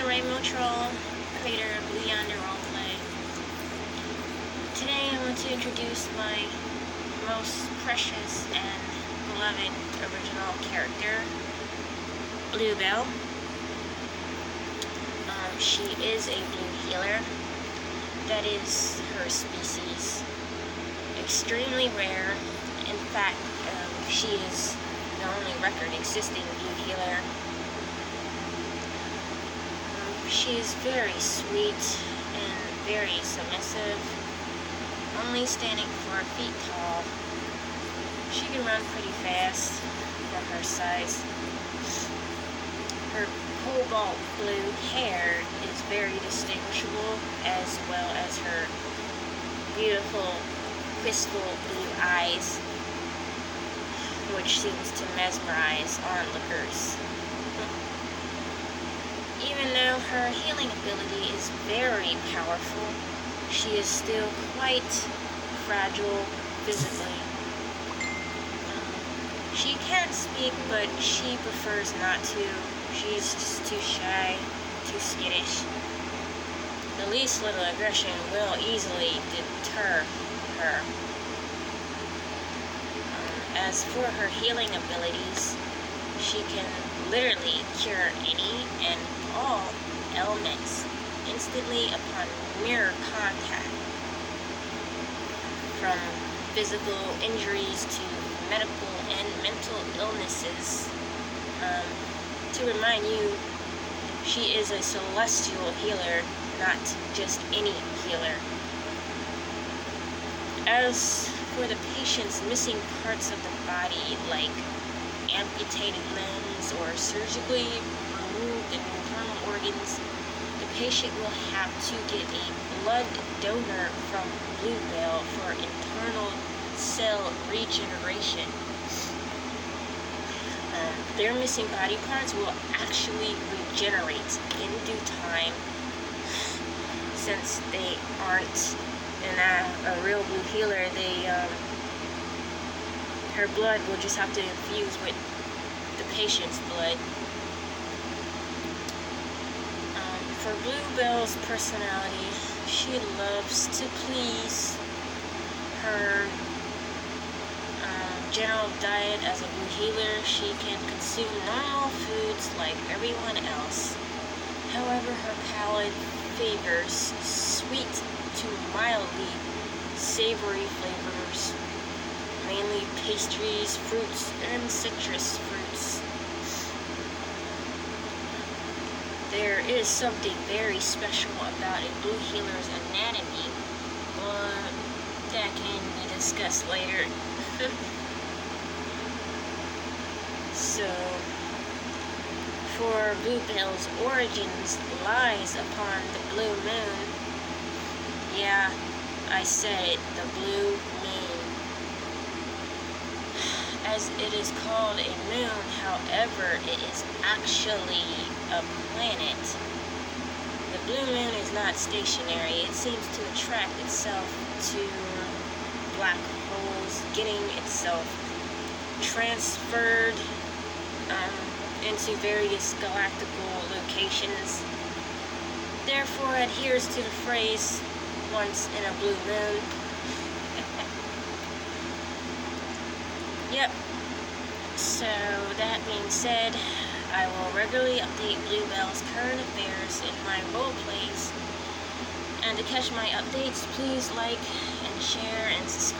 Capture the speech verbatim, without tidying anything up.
the Rainbow Troll, creator of Blue Yonder Roleplay. Today I want to introduce my most precious and beloved original character, Bluebelle. Um, she is a blue healer. That is her species. Extremely rare. In fact, um, she is the only record existing blue healer. Um, she is very sweet and very submissive, only standing four feet tall. She can run pretty fast for her size. Her cobalt blue hair is very distinguishable, as well as her beautiful crystal blue eyes, which seems to mesmerize onlookers. Even though her healing ability is very powerful, she is still quite fragile physically. Um, she can speak, but she prefers not to. She's just too shy, too skittish. The least little aggression will easily deter her. Um, as for her healing abilities, she can literally cure any and all ailments instantly upon mere contact. From physical injuries to medical and mental illnesses. Um, to remind you, she is a celestial healer, not just any healer. As for the patient's missing parts of the body, like amputated limbs or surgically removed internal organs, the patient will have to get a blood donor from Bluebelle for internal cell regeneration. Um, their missing body parts will actually regenerate in due time, since they aren't in a, a real blue healer. They, um, her blood will just have to infuse with the patient's blood. Um, for Bluebelle's personality, she loves to please. Her um, general diet as a blue healer, she can consume normal foods like everyone else. However, her palate favors sweet to mildly savory flavors, mainly pastries, fruits, and citrus fruits. There is something very special about a blue healer's anatomy, but that can be discussed later. So, for Bluebelle's origins lies upon the blue moon. Yeah, I said it, the blue moon. As it is called a moon, however, it is actually a planet. The blue moon is not stationary. It seems to attract itself to black holes, getting itself transferred um, into various galactical locations. Therefore, adheres to the phrase, once in a blue moon. Yep. So, that being said, I will regularly update Bluebelle's current affairs in my roleplays. And to catch my updates, please like and share and subscribe.